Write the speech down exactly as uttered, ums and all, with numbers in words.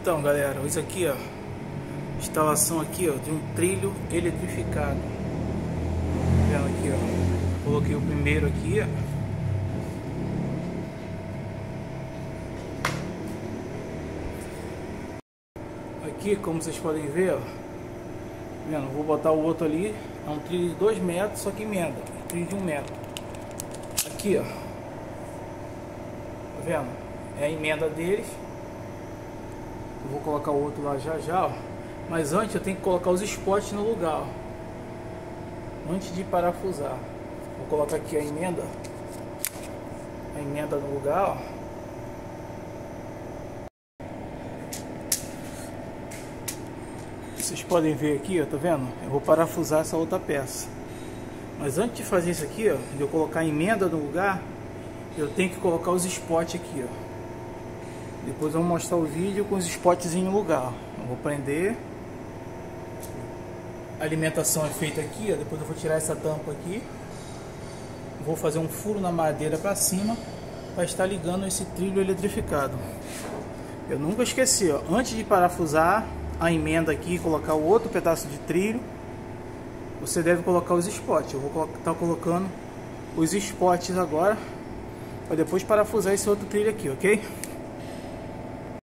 Então, galera, isso aqui, ó, instalação aqui, ó, de um trilho eletrificado. Tá vendo aqui, ó? Coloquei o primeiro aqui, ó. Aqui, como vocês podem ver, ó, vendo? Vou botar o outro ali. É um trilho de dois metros, só que emenda. Um trilho de um metro. Aqui, ó. Tá vendo? É a emenda deles. Eu vou colocar o outro lá já já, ó. Mas antes eu tenho que colocar os spots no lugar, ó. Antes de parafusar. Vou colocar aqui a emenda. A emenda no lugar, ó. Vocês podem ver aqui, ó, tá vendo? Eu vou parafusar essa outra peça. Mas antes de fazer isso aqui, ó, de eu colocar a emenda no lugar, eu tenho que colocar os spots aqui, ó. Depois eu vou mostrar o vídeo com os spotzinhos no lugar. Eu vou prender. A alimentação é feita aqui, ó. Depois eu vou tirar essa tampa aqui. Vou fazer um furo na madeira para cima para estar ligando esse trilho eletrificado. Eu nunca esqueci, ó. Antes de parafusar a emenda aqui e colocar o outro pedaço de trilho, você deve colocar os spots. Eu vou estar colocando os spots agora para depois parafusar esse outro trilho aqui, ok?